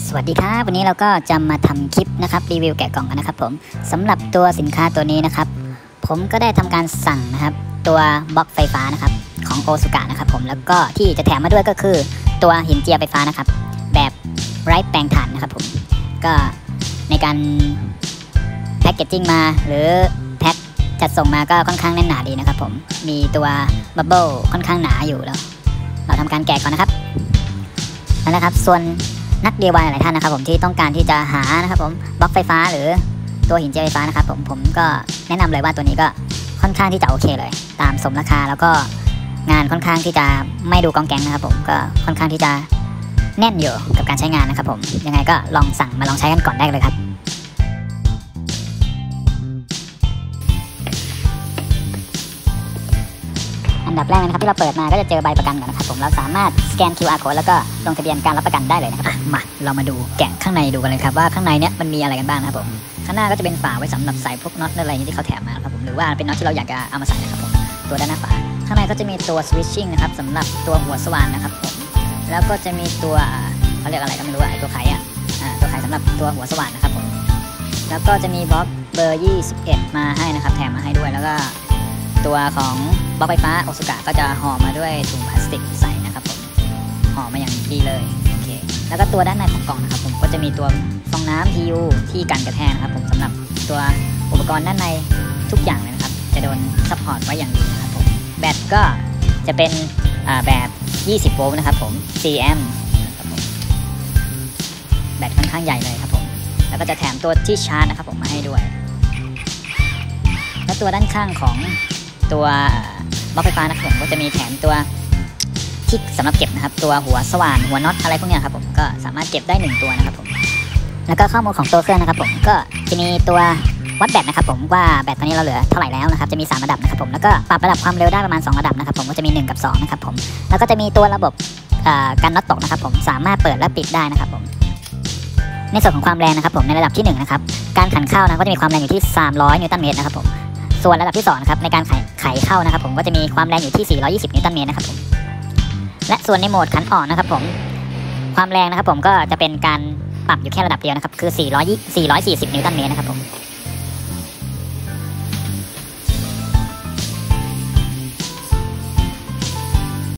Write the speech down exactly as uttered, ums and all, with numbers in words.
สวัสดีครับวันนี้เราก็จะมาทำคลิปนะครับรีวิวแกะกล่องกันนะครับผมสำหรับตัวสินค้าตัวนี้นะครับผมก็ได้ทำการสั่งนะครับตัวบล็อกไฟฟ้านะครับของโอซุกะนะครับผมแล้วก็ที่จะแถมมาด้วยก็คือตัวหินเจียไฟฟ้านะครับแบบไร้แปลงถ่านนะครับผมก็ในการแพ็กเกจจิ้งมาหรือแพ็คจัดส่งมาก็ค่อนข้างแน่นหนาดีนะครับผมมีตัวบับเบิ้ลค่อนข้างหนาอยู่แล้วเราทำการแกะก่อนนะครับนั่นแหละครับส่วนนัก ดี ไอ วาย หลายท่านนะครับผมที่ต้องการที่จะหานะครับผมบล็อกไฟฟ้าหรือตัวหินเจียไฟฟ้านะครับผมผมก็แนะนำเลยว่าตัวนี้ก็ค่อนข้างที่จะโอเคเลยตามสมราคาแล้วก็งานค่อนข้างที่จะไม่ดูกองแกงนะครับผมก็ค่อนข้างที่จะแน่นอยู่กับการใช้งานนะครับผมยังไงก็ลองสั่งมาลองใช้กันก่อนได้เลยครับอันดับแรกนะครับที่เราเปิดมาก็จะเจอใบประกันก่อนนะครับผมเราสามารถสแกน คิว อาร์ code แล้วก็ลงทะเบียนการรับประกันได้เลยนะครับมาเรามาดูแกะข้างในดูกันเลยครับว่าข้างในเนี้ยมันมีอะไรกันบ้างนะครับผมข้างหน้าก็จะเป็นฝาไว้สำหรับใส่พวกน็อตอะไรอย่างนี้ที่เขาแถมมาครับผมหรือว่าเป็นน็อตที่เราอยากจะเอามาใส่นะครับผมตัวด้านหน้าฝาข้างในก็จะมีตัว switching นะครับสำหรับตัวหัวสว่านนะครับผมแล้วก็จะมีตัวเขาเรียกอะไรก็ไม่รู้อะไอตัวไขอ่ะอ่าตัวไขสำหรับตัวหัวสว่านนะครับผมแล้วก็จะมีบล็อกเบอร์ยี่สิบเอ็ดมาให้นะครับแถมมาให้ด้วยแล้วก็ตัวของบล็อกไฟฟ้าโอซุกะก็จะห่อมาด้วยถุงพลาสติกใสนะครับผมห่อมาอย่างดีเลยโอเคแล้วก็ตัวด้านในของกล่องนะครับผมก็จะมีตัวฟองน้ำ ที ยู ที่กันกระแทกนะครับผมสำหรับตัวอุปกรณ์ด้านในทุกอย่างเลยนะครับจะโดนซัพพอร์ตไว้อย่างดีนะครับผมแบตก็จะเป็นแบบยี่สิบโวลต์นะครับผมสี่แอมป์นะครับผมแบตค่อนข้างใหญ่เลยครับผมแล้วก็จะแถมตัวที่ชาร์จนะครับผมมาให้ด้วยและตัวด้านข้างของตัวบล็อกไฟฟ้านะครับผมก็จะมีแถมตัวที่สำหรับเก็บนะครับตัวหัวสว่านหัวน็อตอะไรพวกนี้ครับผมก็สามารถเก็บได้หนึ่งตัวนะครับผมแล้วก็ข้อมูลของตัวเครื่องนะครับผมก็จะมีตัววัดแบตนะครับผมว่าแบตตอนนี้เราเหลือเท่าไหร่แล้วนะครับจะมีสามระดับนะครับผมแล้วก็ปรับระดับความเร็วได้ประมาณสองระดับนะครับผมก็จะมีหนึ่งกับสองนะครับผมแล้วก็จะมีตัวระบบกันน็อตตกนะครับผมสามารถเปิดและปิดได้นะครับผมในส่วนของความแรงนะครับผมในระดับที่หนึ่งนะครับการขันเข้านะก็จะมีความแรงอยู่ที่สามร้อยนิวตันเมตรนะครับผมส่วนระดับที่สองนะครับในการไขไขเข้านะครับผมก็จะมีความแรงอยู่ที่สี่ร้อยยี่สิบนิวตันเมตรนะครับผมและส่วนในโหมดขันออกนะครับผมความแรงนะครับผมก็จะเป็นการปรับอยู่แค่ระดับเดียวนะครับคือสี่ร้อยสี่สิบนิวตันเมตรนะครับผม